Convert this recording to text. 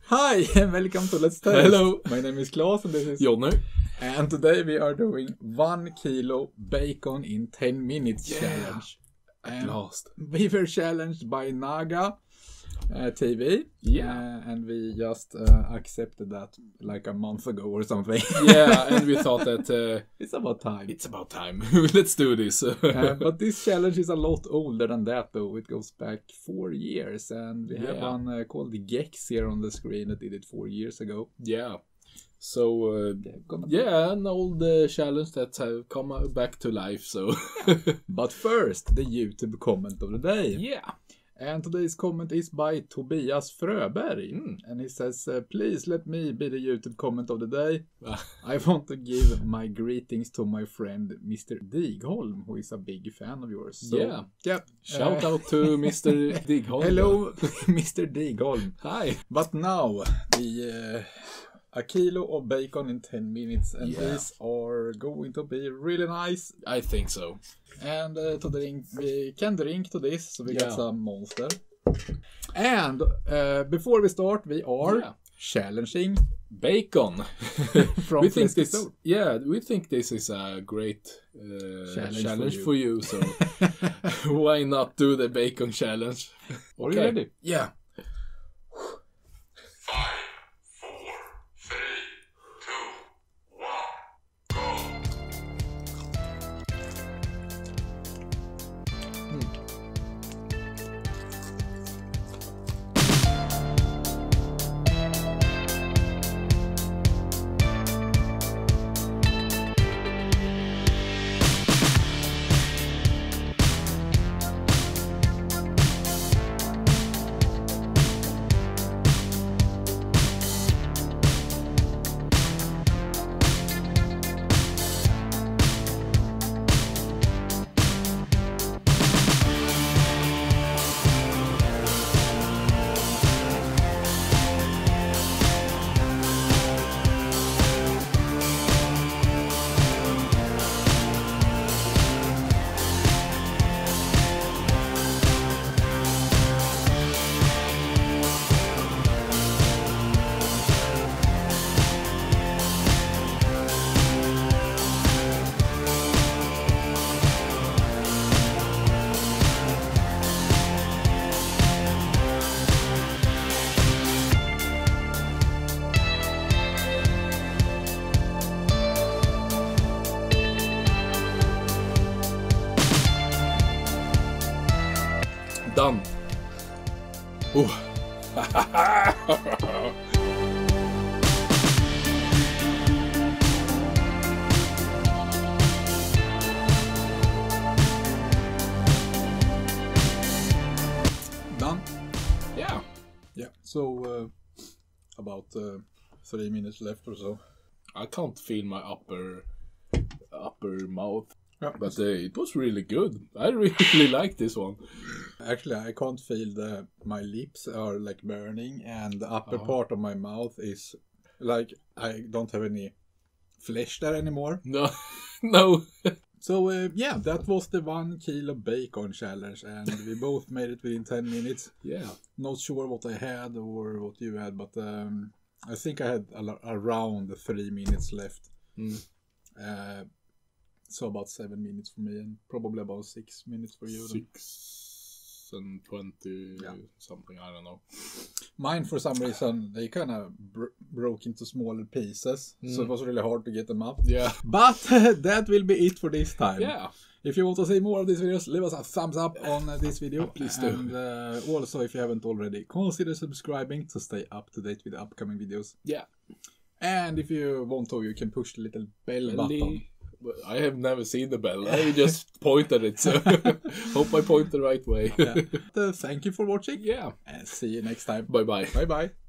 Hi and welcome to Let's Taste. Hello. My name is Klaus and this is Jonny. And today we are doing 1 kilo bacon in 10 minutes challenge. At last. We were challenged by Naga TV. Yeah. And we just accepted that like a month ago or something. Yeah, and we thought that It's about time. it's about time. Let's do this. But this challenge is a lot older than that though. It goes back 4 years. And we have one called the Gex here on the screen that did it 4 years ago. Yeah. So, an old challenge that have come back to life, so. But first, the YouTube comment of the day. Yeah. And today's comment is by Tobias Fröberg. And he says, please let me be the YouTube comment of the day. I want to give my greetings to my friend Mr. Digholm, who is a big fan of yours. So, yeah. Shout out to Mr. Digholm. Hello, Mr. Digholm. Hi. But now, the a kilo of bacon in 10 minutes. And these are going to be really nice. I think so. And to drink, we can drink to this, so we got some Monster. And before we start, we are challenging bacon. from we think this, episode. we think this is a great challenge for you. So why not do the bacon challenge? Are you ready? Yeah. 5, 4, 3, 2, 1, go! Done. Done? Yeah. Yeah. So, about 3 minutes left or so. I can't feel my upper mouth. Yeah. But it was really good. I really like this one. Actually, I can't feel my lips are like burning, and the upper part of my mouth is like I don't have any flesh there anymore. No, no. So that was the 1 kilo bacon challenge, and we both made it within 10 minutes. Yeah. Not sure what I had or what you had, but I think I had around 3 minutes left. So about 7 minutes for me, and probably about 6 minutes for you. 6 and 20 something, I don't know. Mine, for some reason, they kind of broke into smaller pieces, so it was really hard to get them up. Yeah. But that will be it for this time. Yeah. If you want to see more of these videos, leave us a thumbs up on this video. Please do. And also, if you haven't already, consider subscribing to stay up to date with the upcoming videos. Yeah. And if you want to, you can push the little bell button. I have never seen the bell. I just pointed it, so hope I point the right way. Thank you for watching. Yeah. And see you next time. Bye-bye. Bye-bye.